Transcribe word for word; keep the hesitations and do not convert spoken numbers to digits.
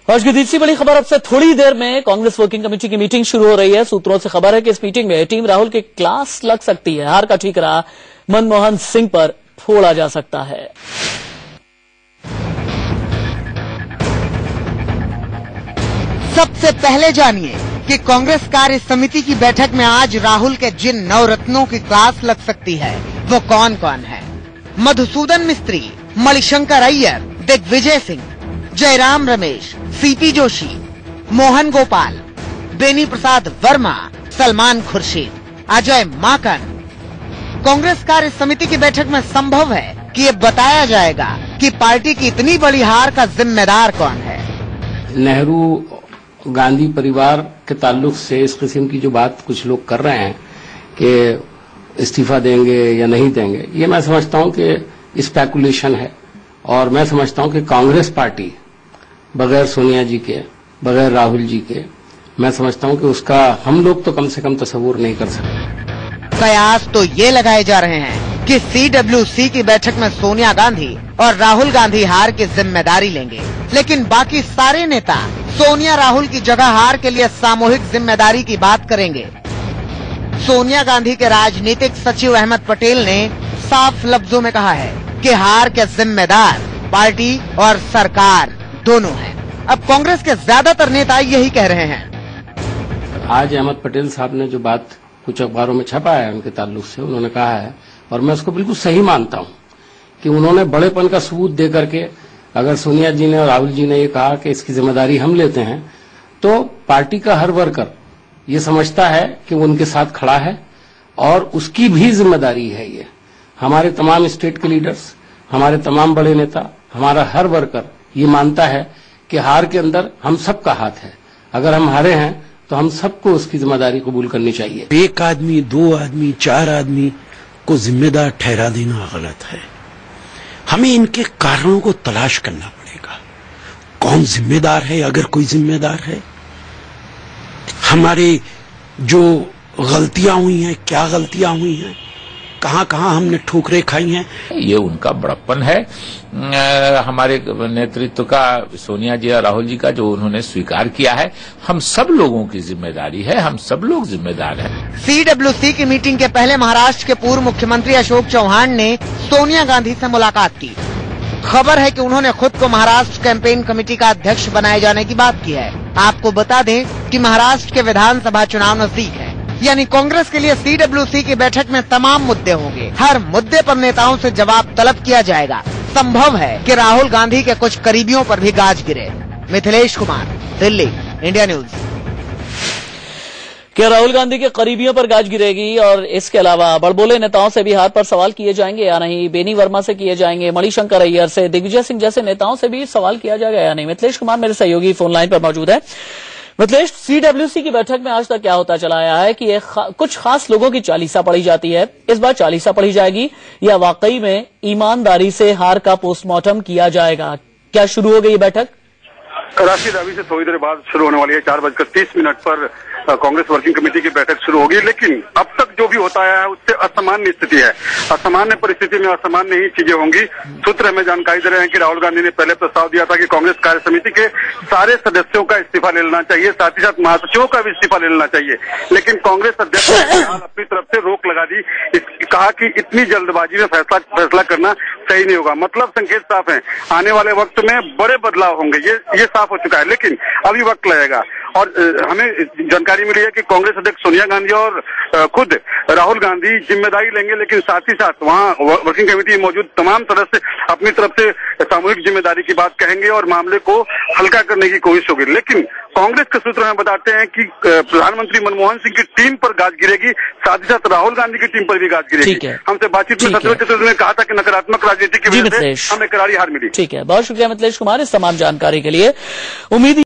आज की तीसरी बड़ी खबर, अब से थोड़ी देर में कांग्रेस वर्किंग कमेटी की मीटिंग शुरू हो रही है। सूत्रों से खबर है कि इस मीटिंग में टीम राहुल की क्लास लग सकती है। हार का ठीकरा मनमोहन सिंह पर फोड़ा जा सकता है। सबसे पहले जानिए कि कांग्रेस कार्य समिति की बैठक में आज राहुल के जिन नवरत्नों की क्लास लग सकती है वो कौन कौन है। मधुसूदन मिस्त्री, मणिशंकर अय्यर, दिग्विजय सिंह, जयराम रमेश, सीपी जोशी, मोहन गोपाल, बेनी प्रसाद वर्मा, सलमान खुर्शीद, अजय माकन। कांग्रेस कार्य समिति की बैठक में संभव है कि ये बताया जाएगा कि पार्टी की इतनी बड़ी हार का जिम्मेदार कौन है। नेहरू गांधी परिवार के ताल्लुक से इस किस्म की जो बात कुछ लोग कर रहे हैं कि इस्तीफा देंगे या नहीं देंगे, ये मैं समझता हूं कि स्पेकुलेशन है। और मैं समझता हूं कि कांग्रेस पार्टी बगैर सोनिया जी के, बगैर राहुल जी के, मैं समझता हूं कि उसका हम लोग तो कम से कम तस्वुर नहीं कर सकते। कयास तो ये लगाए जा रहे हैं कि सीडब्ल्यूसी की बैठक में सोनिया गांधी और राहुल गांधी हार की जिम्मेदारी लेंगे, लेकिन बाकी सारे नेता सोनिया राहुल की जगह हार के लिए सामूहिक जिम्मेदारी की बात करेंगे। सोनिया गांधी के राजनीतिक सचिव अहमद पटेल ने साफ लफ्जों में कहा है कि हार के जिम्मेदार पार्टी और सरकार दोनों हैं। अब कांग्रेस के ज्यादातर नेता यही कह रहे हैं। आज अहमद पटेल साहब ने जो बात कुछ अखबारों में छपा है उनके ताल्लुक से, उन्होंने कहा है और मैं उसको बिल्कुल सही मानता हूं कि उन्होंने बड़ेपन का सबूत दे करके, अगर सोनिया जी ने और राहुल जी ने ये कहा कि इसकी जिम्मेदारी हम लेते हैं, तो पार्टी का हर वर्कर ये समझता है कि वो उनके साथ खड़ा है और उसकी भी जिम्मेदारी है। ये हमारे तमाम स्टेट के लीडर्स, हमारे तमाम बड़े नेता, हमारा हर वर्कर ये मानता है कि हार के अंदर हम सबका हाथ है। अगर हम हारे हैं तो हम सबको उसकी जिम्मेदारी कबूल करनी चाहिए। एक आदमी, दो आदमी, चार आदमी को जिम्मेदार ठहरा देना गलत है। हमें इनके कारणों को तलाश करना पड़ेगा। कौन जिम्मेदार है, अगर कोई जिम्मेदार है। हमारे जो गलतियां हुई हैं, क्या गलतियां हुई हैं, कहां कहां हमने ठोकरें खाई हैं। ये उनका बड़प्पन है, हमारे नेतृत्व का, सोनिया जी और राहुल जी का, जो उन्होंने स्वीकार किया है। हम सब लोगों की जिम्मेदारी है, हम सब लोग जिम्मेदार हैं। सीडब्ल्यूसी की मीटिंग के पहले महाराष्ट्र के पूर्व मुख्यमंत्री अशोक चौहान ने सोनिया गांधी से मुलाकात की। खबर है कि उन्होंने खुद को महाराष्ट्र कैंपेन कमेटी का अध्यक्ष बनाए जाने की बात की है। आपको बता दें कि महाराष्ट्र के विधानसभा चुनाव नजदीक है, यानी कांग्रेस के लिए सीडब्ल्यूसी की बैठक में तमाम मुद्दे होंगे। हर मुद्दे पर नेताओं से जवाब तलब किया जाएगा। संभव है कि राहुल गांधी के कुछ करीबियों पर भी गाज गिरे। Mithilesh Kumar, Delhi, India news. क्या राहुल गांधी के करीबियों पर गाज गिरेगी? और इसके अलावा बड़बोले नेताओं से भी हार पर सवाल किए जाएंगे या नहीं? बेनी वर्मा से किए जाएंगे, मणिशंकर अय्यर से, दिग्विजय सिंह जैसे नेताओं से भी सवाल किया जाएगा या नहीं? मिथिलेश कुमार मेरे सहयोगी फोन लाइन पर मौजूद है। मिथिलेश, सीडब्ल्यूसी की बैठक में आज तक क्या होता चला आया है कि ये खा, कुछ खास लोगों की चालीसा पढ़ी जाती है। इस बार चालीसा पढ़ी जाएगी या वाकई में ईमानदारी से हार का पोस्टमार्टम किया जाएगा? क्या शुरू हो गई बैठक? राशि रवि से थोड़ी देर बाद शुरू होने वाली है। चार बजकर तीस मिनट पर कांग्रेस वर्किंग कमेटी की बैठक शुरू होगी, लेकिन अब तक जो भी होता आया है उससे असामान्य स्थिति है। असामान्य परिस्थिति में असामान्य ही चीजें होंगी। सूत्र हमें जानकारी दे रहे हैं कि राहुल गांधी ने पहले प्रस्ताव दिया था कि कांग्रेस कार्य समिति के सारे सदस्यों का इस्तीफा ले लेना चाहिए, साथ ही साथ महासचिवों का भी इस्तीफा ले लेना चाहिए, लेकिन कांग्रेस अध्यक्ष ने अपनी तरफ से रोक लगा दी। कहा कि इतनी जल्दबाजी में फैसला फैसला करना सही नहीं होगा। मतलब संकेत साफ है, आने वाले वक्त में बड़े बदलाव होंगे, ये ये साफ हो चुका है, लेकिन अभी वक्त लगेगा। और हमें जानकारी मिली है कि कांग्रेस अध्यक्ष सोनिया गांधी और खुद राहुल गांधी जिम्मेदारी लेंगे, लेकिन साथ ही साथ वहां वर्किंग कमेटी में मौजूद तमाम सदस्य अपनी तरफ से सामूहिक जिम्मेदारी की बात कहेंगे और मामले को हल्का करने की कोशिश होगी। लेकिन कांग्रेस के सूत्र हमें बताते हैं कि प्रधानमंत्री मनमोहन सिंह की टीम पर गाज गिरेगी, साथ ही साथ राहुल गांधी की टीम पर भी गाज गिरेगी। हमसे बातचीत में सत्यव्रत चतुर्वेदी ने कहा था कि नकारात्मक राजनीति की वजह से हमें करारी हार मिली। ठीक है, बहुत शुक्रिया मिथिलेश कुमार इस तमाम जानकारी के लिए। उम्मीद